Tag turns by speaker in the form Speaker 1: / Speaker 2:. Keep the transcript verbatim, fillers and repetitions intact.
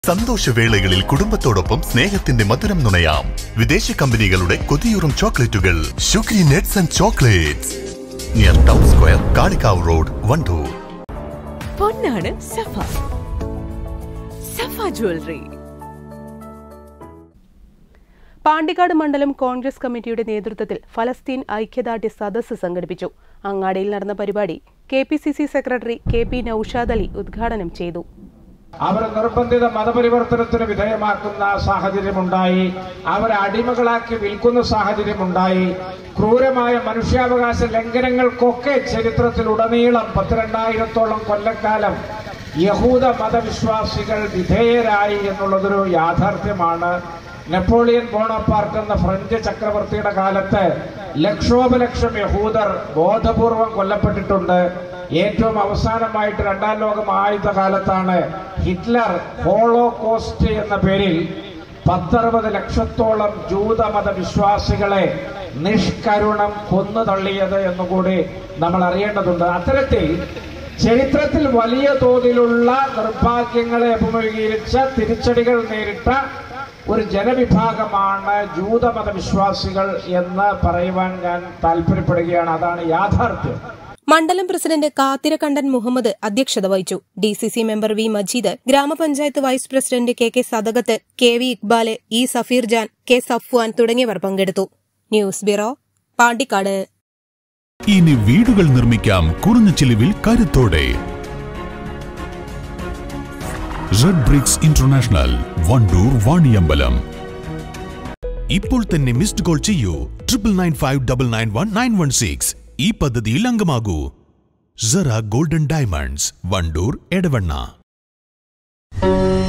Speaker 1: സന്തോഷവേളകളിൽ കുടുംബത്തോടൊപ്പം സ്നേഹത്തിന്റെ മധുരം നുണയാം. വിദേശ കമ്പനികളുടെ കൊതിയൂറും ചോക്ലേറ്റുകൾ Shukri nuts and chocolates near town square, Kalikavu road, Wandoor.
Speaker 2: പൊന്നാണ് സഫ സഫ ജ്വല്ലറി. പാണ്ടിക്കാട് മണ്ഡലം കോൺഗ്രസ് കമ്മിറ്റിയുടെ നേതൃത്വത്തിൽ ഫലസ്തീൻ ഐക്യദാർഢ്യ സദസ്സ് സംഘടിപ്പിച്ചു. അങ്ങാടിയിൽ നടന്ന പരിപാടി K P C C secretary K P Noushad Ali ഉദ്ഘാടനം ചെയ്തു.
Speaker 3: അവരെ നിർബന്ധിത മതപരിവർത്തനത്തിന് വിധേയമാക്കുന്ന സാഹചര്യമുണ്ടായി, അവരെ അടിമകളാക്കി വിൽക്കുന്ന സാഹചര്യമുണ്ടായി. ക്രൂരമായ മനുഷ്യാവകാശ ലംഘനങ്ങൾക്കൊക്കെ ചരിത്രത്തിലുടനീളം പത്തിരണ്ടായിരത്തോളം കൊല്ലക്കാലം യഹൂദ മതവിശ്വാസികൾ വിധേയരായി എന്നുള്ളതൊരു യാഥാർത്ഥ്യമാണ്. നെപ്പോളിയൻ ബോണപ്പാർട്ട് എന്ന ഫ്രഞ്ച് ചക്രവർത്തിയുടെ കാലത്ത് ലക്ഷോപലക്ഷം യഹൂദർ ബോധപൂർവം കൊല്ലപ്പെട്ടിട്ടുണ്ട്. ഏറ്റവും അവസാനമായിട്ട് രണ്ടാം ലോക മഹായുദ്ധകാലത്താണ് ഹിറ്റ്ലർ ഹോളോകോസ്റ്റ് എന്ന പേരിൽ പത്തറുപത് ലക്ഷത്തോളം ജൂതമത വിശ്വാസികളെ നിഷ്കരുണം കൊന്നു തള്ളിയത് എന്നുകൂടി നമ്മൾ അറിയേണ്ടതുണ്ട്. അത്തരത്തിൽ ചരിത്രത്തിൽ വലിയ തോതിലുള്ള നിർഭാഗ്യങ്ങളെ അഭിമുഖീകരിച്ച തിരിച്ചടികൾ നേരിട്ട ഒരു ജനവിഭാഗമാണ് ജൂതമത വിശ്വാസികൾ എന്ന് പറയുവാൻ ഞാൻ താല്പര്യപ്പെടുകയാണ്. അതാണ് യാഥാർത്ഥ്യം.
Speaker 4: മണ്ഡലം പ്രസിഡന്റ് കാത്തിരക്കണ്ടൻ മുഹമ്മദ് അധ്യക്ഷത വഹിച്ചു. D C C member V Majeed, grama panchayat vice president K K Sadakath, K V Iqbal, E Safeer Jan, K Safwan തുടങ്ങിയവർ പങ്കെടുത്തു. News bureau, Pandikkad.
Speaker 5: ഇനി വീടുകൾ നിർമ്മിക്കാം കുറഞ്ഞ ചിലവിൽ കരുത്തോടെ. Red bricks international, Wandoor, Vaniyambalam. ഇപ്പോൾ തന്നെ മിസ്ഡ് കോൾ ചെയ്യൂ triple nine five double nine one nine one six. ഈ പദ്ധതിയിൽ അംഗമാകൂ. Sara golden diamonds, Wandoor, Edavanna.